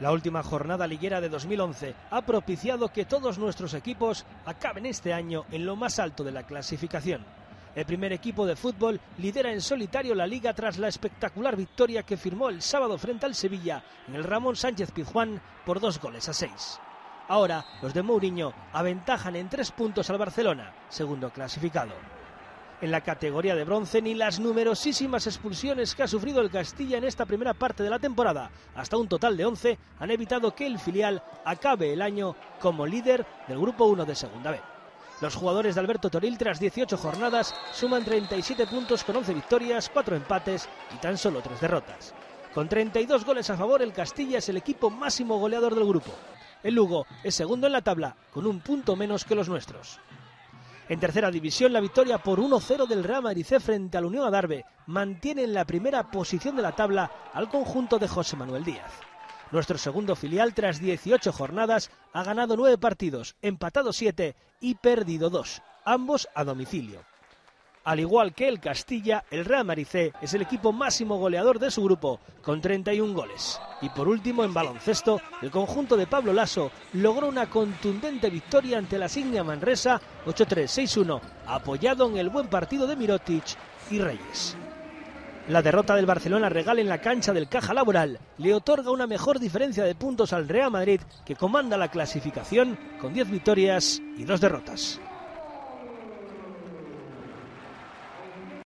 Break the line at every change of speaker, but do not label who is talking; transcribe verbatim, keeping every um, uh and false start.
La última jornada liguera de dos mil once ha propiciado que todos nuestros equipos acaben este año en lo más alto de la clasificación. El primer equipo de fútbol lidera en solitario la Liga tras la espectacular victoria que firmó el sábado frente al Sevilla en el Ramón Sánchez Pizjuán por dos goles a seis. Ahora los de Mourinho aventajan en tres puntos al Barcelona, segundo clasificado. En la categoría de bronce, ni las numerosísimas expulsiones que ha sufrido el Castilla en esta primera parte de la temporada, hasta un total de once, han evitado que el filial acabe el año como líder del Grupo uno de Segunda B. Los jugadores de Alberto Toril, tras dieciocho jornadas, suman treinta y siete puntos con once victorias, cuatro empates y tan solo tres derrotas. Con treinta y dos goles a favor, el Castilla es el equipo máximo goleador del grupo. El Lugo es segundo en la tabla, con un punto menos que los nuestros. En tercera división, la victoria por uno cero del Real Madrid frente al Unión Adarve mantiene en la primera posición de la tabla al conjunto de José Manuel Díaz. Nuestro segundo filial, tras dieciocho jornadas, ha ganado nueve partidos, empatado siete y perdido dos, ambos a domicilio. Al igual que el Castilla, el Real Madrid es el equipo máximo goleador de su grupo, con treinta y un goles. Y por último, en baloncesto, el conjunto de Pablo Lasso logró una contundente victoria ante la Signia Manresa ocho tres seis uno, apoyado en el buen partido de Mirotic y Reyes. La derrota del Barcelona Regal en la cancha del Caja Laboral le otorga una mejor diferencia de puntos al Real Madrid, que comanda la clasificación con diez victorias y dos derrotas.